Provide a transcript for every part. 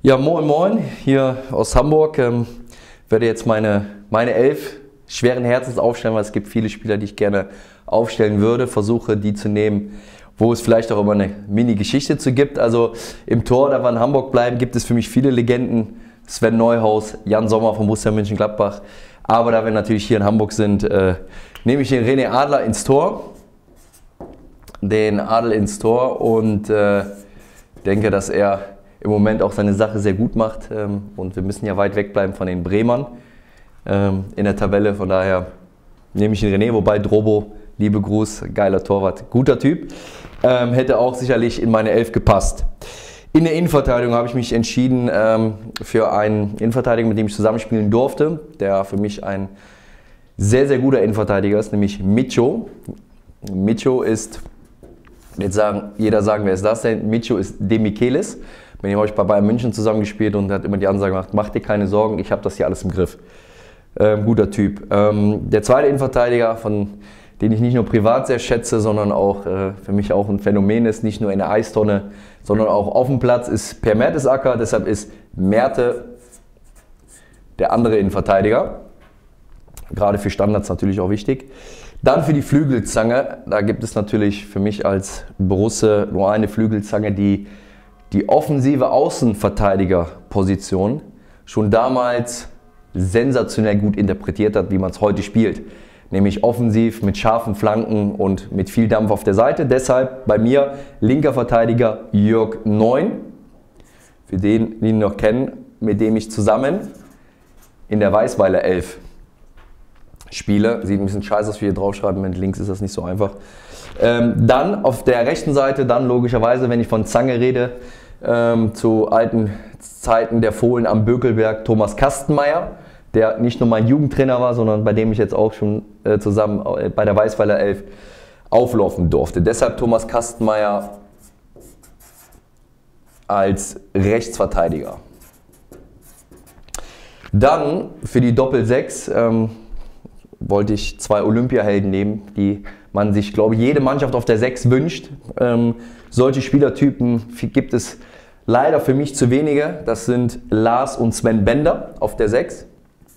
Ja, moin moin, hier aus Hamburg. Werde jetzt meine 11 schweren Herzens aufstellen, weil es gibt viele Spieler, die ich gerne aufstellen würde. Versuche die zu nehmen, wo es vielleicht auch immer eine Mini-Geschichte zu gibt. Also im Tor, da wir in Hamburg bleiben, gibt es für mich viele Legenden. Sven Neuhaus, Jan Sommer von Borussia Mönchengladbach. Aber da wir natürlich hier in Hamburg sind, nehme ich den René Adler ins Tor. Und denke, dass er im Moment auch seine Sache sehr gut macht. Und wir müssen ja weit weg bleiben von den Bremern in der Tabelle. Von daher nehme ich den René, wobei Drobo, liebe Gruß, geiler Torwart, guter Typ, hätte auch sicherlich in meine 11 gepasst. In der Innenverteidigung habe ich mich entschieden für einen Innenverteidiger, mit dem ich zusammenspielen durfte, der für mich ein sehr, sehr guter Innenverteidiger ist, nämlich Micho. Micho ist, jetzt jeder sagen, wer ist das denn? Micho ist Demichelis. Mit dem habe ich bei Bayern München zusammengespielt und hat immer die Ansage gemacht, mach dir keine Sorgen, ich habe das hier alles im Griff. Guter Typ. Der zweite Innenverteidiger, von den ich nicht nur privat sehr schätze, sondern auch für mich auch ein Phänomen ist, nicht nur in der Eistonne, sondern auch auf dem Platz, ist Per Mertesacker. Deshalb ist Merte der andere Innenverteidiger. Gerade für Standards natürlich auch wichtig. Dann für die Flügelzange, da gibt es natürlich für mich als Borusse nur eine Flügelzange, die die offensive Außenverteidigerposition schon damals sensationell gut interpretiert hat, wie man es heute spielt. Nämlich offensiv mit scharfen Flanken und mit viel Dampf auf der Seite. Deshalb bei mir linker Verteidiger Jörg Neun, für den, die ihn noch kennen, mit dem ich zusammen in der Weißweiler 11 spiele. Sieht ein bisschen scheiße aus, wie hier draufschreiben, mit links ist das nicht so einfach. Dann auf der rechten Seite, dann logischerweise, wenn ich von Zange rede, zu alten Zeiten der Fohlen am Bökelberg, Thomas Kastenmeier, der nicht nur mein Jugendtrainer war, sondern bei dem ich jetzt auch schon zusammen bei der Weißweiler 11 auflaufen durfte. Deshalb Thomas Kastenmeier als Rechtsverteidiger. Dann für die Doppel-6 wollte ich zwei Olympiahelden nehmen, die man sich, glaube ich, jede Mannschaft auf der 6 wünscht. Solche Spielertypen gibt es leider für mich zu wenige. Das sind Lars und Sven Bender auf der 6.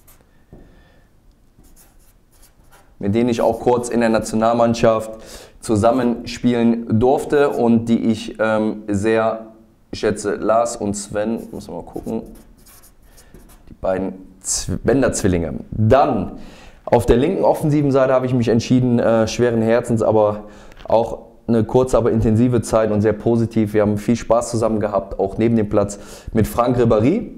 Mit denen ich auch kurz in der Nationalmannschaft zusammenspielen durfte und die ich sehr schätze. Lars und Sven, muss man mal gucken, die beiden Bender-Zwillinge. Dann auf der linken offensiven Seite habe ich mich entschieden, schweren Herzens, aber auch eine kurze, aber intensive Zeit und sehr positiv. Wir haben viel Spaß zusammen gehabt, auch neben dem Platz mit Franck Ribéry.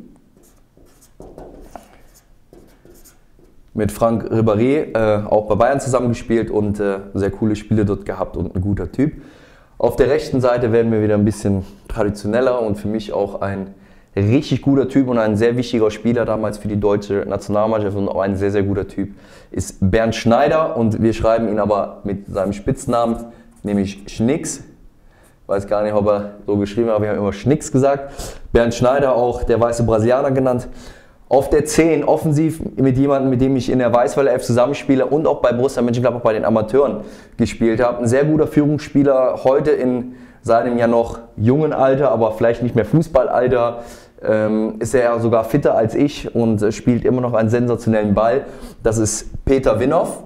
Mit Franck Ribéry auch bei Bayern zusammengespielt und sehr coole Spiele dort gehabt und ein guter Typ. Auf der rechten Seite werden wir wieder ein bisschen traditioneller und für mich auch ein richtig guter Typ und ein sehr wichtiger Spieler damals für die deutsche Nationalmannschaft und auch ein sehr, sehr guter Typ ist Bernd Schneider und wir schreiben ihn aber mit seinem Spitznamen, nämlich Schnicks. Weiß gar nicht, ob er so geschrieben hat, aber wir haben immer Schnicks gesagt. Bernd Schneider, auch der weiße Brasilianer genannt. Auf der 10 offensiv mit jemandem, mit dem ich in der Weißweiler 11 zusammenspiele und auch bei Borussia Mönchengladbach bei den Amateuren gespielt habe. Ein sehr guter Führungsspieler, heute in seinem ja noch jungen Alter, aber vielleicht nicht mehr Fußballalter, ist er sogar fitter als ich und spielt immer noch einen sensationellen Ball. Das ist Peter Winhoff.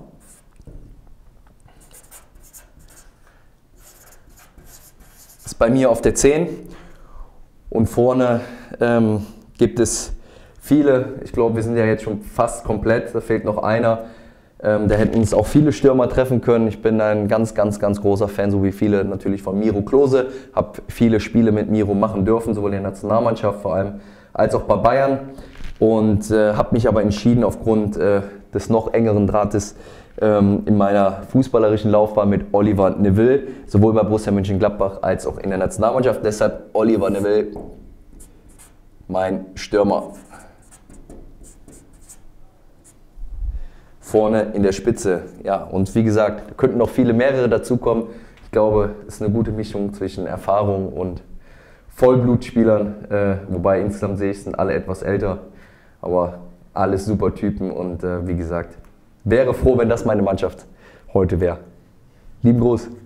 Ist bei mir auf der 10. Und vorne gibt es viele, ich glaube, wir sind ja jetzt schon fast komplett, da fehlt noch einer. Da hätten uns auch viele Stürmer treffen können. Ich bin ein ganz, ganz, ganz großer Fan, so wie viele natürlich von Miro Klose. Habe viele Spiele mit Miro machen dürfen, sowohl in der Nationalmannschaft vor allem, als auch bei Bayern. Und habe mich aber entschieden, aufgrund des noch engeren Drahtes in meiner fußballerischen Laufbahn mit Oliver Neville, sowohl bei Borussia Mönchengladbach als auch in der Nationalmannschaft. Deshalb Oliver Neville, mein Stürmer. Vorne in der Spitze. Ja, und wie gesagt, könnten noch mehrere dazukommen. Ich glaube, es ist eine gute Mischung zwischen Erfahrung und Vollblutspielern. Wobei insgesamt sehe ich, sind alle etwas älter. Aber alles super Typen und wie gesagt, wäre froh, wenn das meine Mannschaft heute wäre. Lieben Gruß.